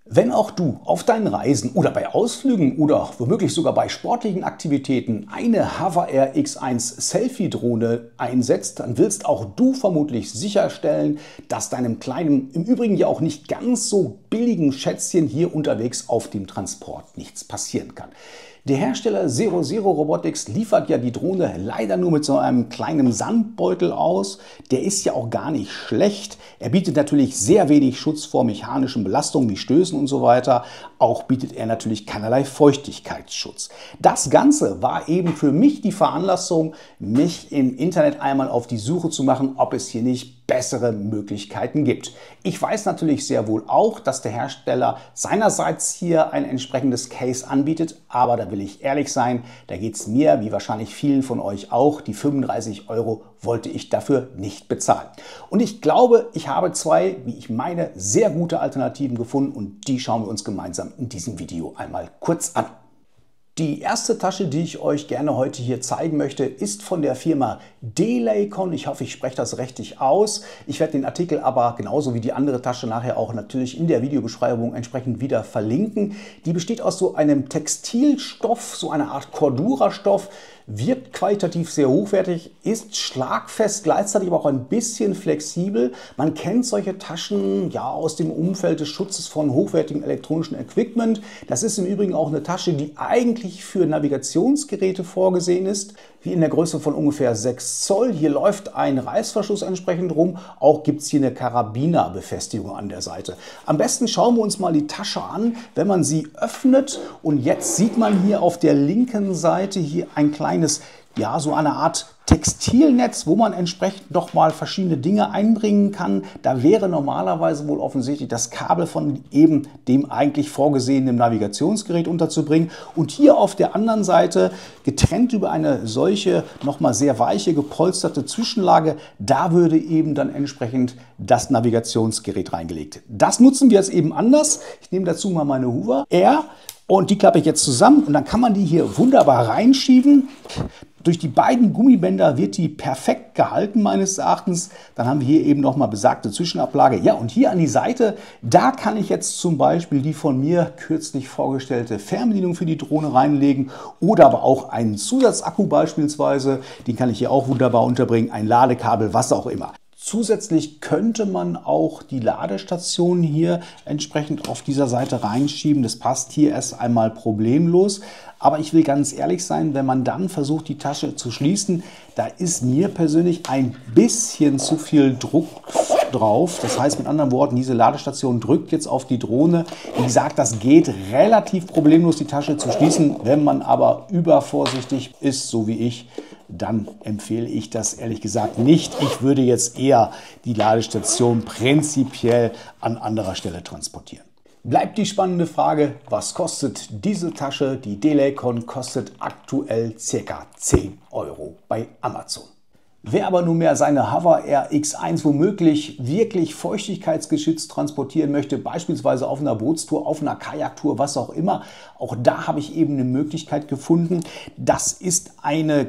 Wenn auch du auf deinen Reisen oder bei Ausflügen oder womöglich sogar bei sportlichen Aktivitäten eine Hover Air X1 Selfie-Drohne einsetzt, dann willst auch du vermutlich sicherstellen, dass deinem kleinen, im Übrigen ja auch nicht ganz so billigen Schätzchen hier unterwegs auf dem Transport nichts passieren kann. Der Hersteller Zero Zero Robotics liefert ja die Drohne leider nur mit so einem kleinen Sandbeutel aus. Der ist ja auch gar nicht schlecht. Er bietet natürlich sehr wenig Schutz vor mechanischen Belastungen wie Stößen und so weiter. Auch bietet er natürlich keinerlei Feuchtigkeitsschutz. Das Ganze war eben für mich die Veranlassung, mich im Internet einmal auf die Suche zu machen, ob es hier nicht bessere Möglichkeiten gibt. Ich weiß natürlich sehr wohl auch, dass der Hersteller seinerseits hier ein entsprechendes Case anbietet, aber da will ich ehrlich sein, da geht es mir, wie wahrscheinlich vielen von euch auch, die 35 € wollte ich dafür nicht bezahlen. Und ich glaube, ich habe zwei, wie ich meine, sehr gute Alternativen gefunden und die schauen wir uns gemeinsam in diesem Video einmal kurz an. Die erste Tasche, die ich euch gerne heute hier zeigen möchte, ist von der Firma Delaycon. Ich hoffe, ich spreche das richtig aus. Ich werde den Artikel aber genauso wie die andere Tasche nachher auch natürlich in der Videobeschreibung entsprechend wieder verlinken. Die besteht aus so einem Textilstoff, so einer Art Cordura-Stoff, wirkt qualitativ sehr hochwertig, ist schlagfest, gleichzeitig aber auch ein bisschen flexibel. Man kennt solche Taschen ja aus dem Umfeld des Schutzes von hochwertigem elektronischen Equipment. Das ist im Übrigen auch eine Tasche, die eigentlich für Navigationsgeräte vorgesehen ist, wie in der Größe von ungefähr 6 Zoll. Hier läuft ein Reißverschluss entsprechend rum. Auch gibt es hier eine Karabinerbefestigung an der Seite. Am besten schauen wir uns mal die Tasche an, wenn man sie öffnet. Und jetzt sieht man hier auf der linken Seite hier ein kleines, ja, so eine Art Textilnetz, wo man entsprechend noch mal verschiedene Dinge einbringen kann. Da wäre normalerweise wohl offensichtlich das Kabel von eben dem eigentlich vorgesehenen Navigationsgerät unterzubringen. Und hier auf der anderen Seite, getrennt über eine solche noch mal sehr weiche gepolsterte Zwischenlage, da würde eben dann entsprechend das Navigationsgerät reingelegt. Das nutzen wir jetzt eben anders. Ich nehme dazu mal meine Hover Air und die klappe ich jetzt zusammen und dann kann man die hier wunderbar reinschieben. Durch die beiden Gummibänder wird die perfekt gehalten meines Erachtens. Dann haben wir hier eben nochmal besagte Zwischenablage. Ja, und hier an die Seite, da kann ich jetzt zum Beispiel die von mir kürzlich vorgestellte Fernbedienung für die Drohne reinlegen oder aber auch einen Zusatzakku beispielsweise. Den kann ich hier auch wunderbar unterbringen, ein Ladekabel, was auch immer. Zusätzlich könnte man auch die Ladestation hier entsprechend auf dieser Seite reinschieben. Das passt hier erst einmal problemlos. Aber ich will ganz ehrlich sein, wenn man dann versucht, die Tasche zu schließen, da ist mir persönlich ein bisschen zu viel Druck drauf. Das heißt mit anderen Worten, diese Ladestation drückt jetzt auf die Drohne. Wie gesagt, das geht relativ problemlos, die Tasche zu schließen. Wenn man aber übervorsichtig ist, so wie ich, dann empfehle ich das ehrlich gesagt nicht. Ich würde jetzt eher die Ladestation prinzipiell an anderer Stelle transportieren. Bleibt die spannende Frage, was kostet diese Tasche? Die Delaycon kostet aktuell ca. 10 € bei Amazon. Wer aber nunmehr seine Hover Air X1 womöglich wirklich feuchtigkeitsgeschützt transportieren möchte, beispielsweise auf einer Bootstour, auf einer Kajaktour, was auch immer, auch da habe ich eben eine Möglichkeit gefunden. Das ist eine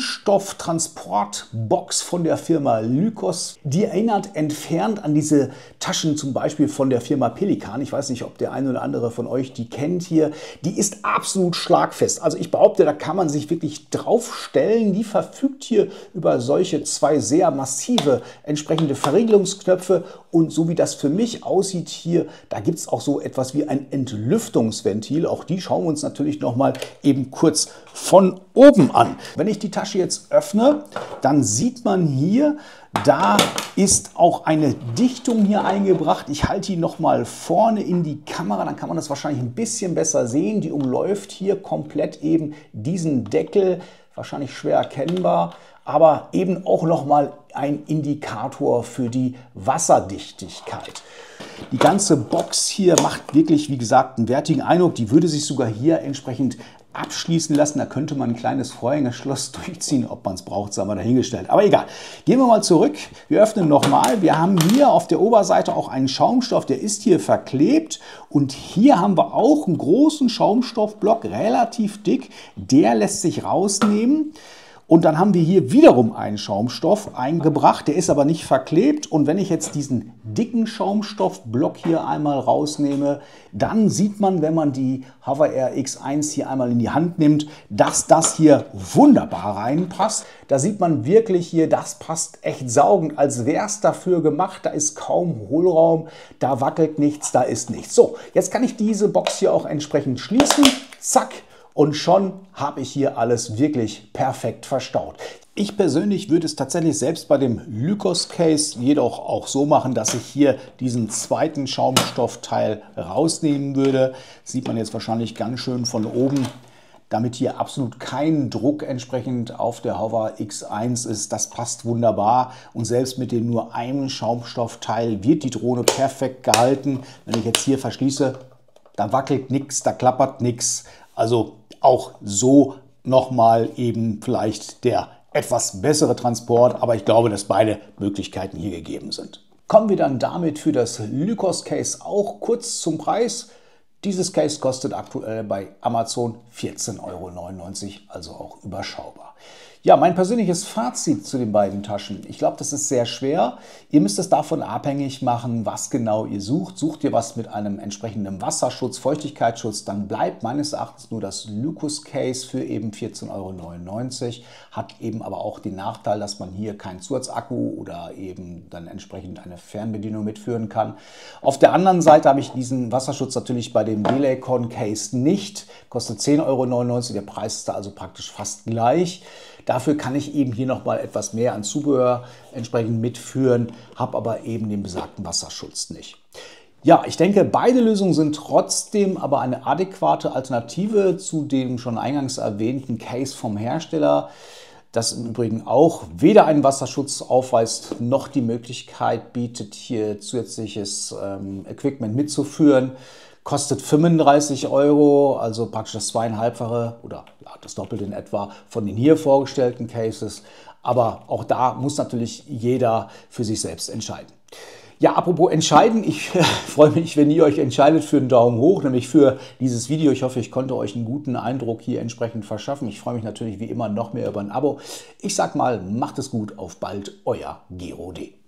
Kunststofftransportbox von der Firma Lykos. Die erinnert entfernt an diese Taschen zum Beispiel von der Firma Pelikan. Ich weiß nicht, ob der eine oder andere von euch die kennt hier. Die ist absolut schlagfest. Also ich behaupte, da kann man sich wirklich draufstellen. Die verfügt hier über solche zwei sehr massive entsprechende Verriegelungsknöpfe und so wie das für mich aussieht hier, da gibt es auch so etwas wie ein Entlüftungsventil. Auch die schauen wir uns natürlich noch mal eben kurz von oben an. Wenn ich die Tasche jetzt öffne, dann sieht man hier, da ist auch eine Dichtung hier eingebracht. Ich halte die noch mal vorne in die Kamera, dann kann man das wahrscheinlich ein bisschen besser sehen. Die umläuft hier komplett eben diesen Deckel, wahrscheinlich schwer erkennbar, aber eben auch noch mal ein Indikator für die Wasserdichtigkeit. Die ganze Box hier macht wirklich, wie gesagt, einen wertigen Eindruck. Die würde sich sogar hier entsprechend abschließen lassen. Da könnte man ein kleines Vorhängeschloss durchziehen. Ob man es braucht, sei mal dahingestellt. Aber egal. Gehen wir mal zurück. Wir öffnen nochmal. Wir haben hier auf der Oberseite auch einen Schaumstoff. Der ist hier verklebt. Und hier haben wir auch einen großen Schaumstoffblock, relativ dick. Der lässt sich rausnehmen. Und dann haben wir hier wiederum einen Schaumstoff eingebracht, der ist aber nicht verklebt. Und wenn ich jetzt diesen dicken Schaumstoffblock hier einmal rausnehme, dann sieht man, wenn man die Hover Air X1 hier einmal in die Hand nimmt, dass das hier wunderbar reinpasst. Da sieht man wirklich hier, das passt echt saugend, als wäre es dafür gemacht. Da ist kaum Hohlraum, da wackelt nichts, da ist nichts. So, jetzt kann ich diese Box hier auch entsprechend schließen. Zack. Und schon habe ich hier alles wirklich perfekt verstaut. Ich persönlich würde es tatsächlich selbst bei dem Lycos Case jedoch auch so machen, dass ich hier diesen zweiten Schaumstoffteil rausnehmen würde. Das sieht man jetzt wahrscheinlich ganz schön von oben, damit hier absolut kein Druck entsprechend auf der Hover X1 ist. Das passt wunderbar und selbst mit dem nur einem Schaumstoffteil wird die Drohne perfekt gehalten. Wenn ich jetzt hier verschließe, da wackelt nichts, da klappert nichts. Also auch so nochmal eben vielleicht der etwas bessere Transport, aber ich glaube, dass beide Möglichkeiten hier gegeben sind. Kommen wir dann damit für das Lycos Case auch kurz zum Preis. Dieses Case kostet aktuell bei Amazon 14,99 €, also auch überschaubar. Ja, mein persönliches Fazit zu den beiden Taschen. Ich glaube, das ist sehr schwer. Ihr müsst es davon abhängig machen, was genau ihr sucht. Sucht ihr was mit einem entsprechenden Wasserschutz, Feuchtigkeitsschutz, dann bleibt meines Erachtens nur das Lycos Case für eben 14,99 €. Hat eben aber auch den Nachteil, dass man hier keinen Zusatzakku oder eben dann entsprechend eine Fernbedienung mitführen kann. Auf der anderen Seite habe ich diesen Wasserschutz natürlich bei dem DelayCon Case nicht. Kostet 10,99 €. Der Preis ist da also praktisch fast gleich. Dafür kann ich eben hier nochmal etwas mehr an Zubehör entsprechend mitführen, habe aber eben den besagten Wasserschutz nicht. Ja, ich denke, beide Lösungen sind trotzdem aber eine adäquate Alternative zu dem schon eingangs erwähnten Case vom Hersteller, das im Übrigen auch weder einen Wasserschutz aufweist, noch die Möglichkeit bietet, hier zusätzliches Equipment mitzuführen. Kostet 35 €, also praktisch das zweieinhalbfache oder ja, das Doppelte in etwa von den hier vorgestellten Cases. Aber auch da muss natürlich jeder für sich selbst entscheiden. Ja, apropos entscheiden, ich freue mich, wenn ihr euch entscheidet für einen Daumen hoch, nämlich für dieses Video. Ich hoffe, ich konnte euch einen guten Eindruck hier entsprechend verschaffen. Ich freue mich natürlich wie immer noch mehr über ein Abo. Ich sag mal, macht es gut, auf bald, euer Gero D.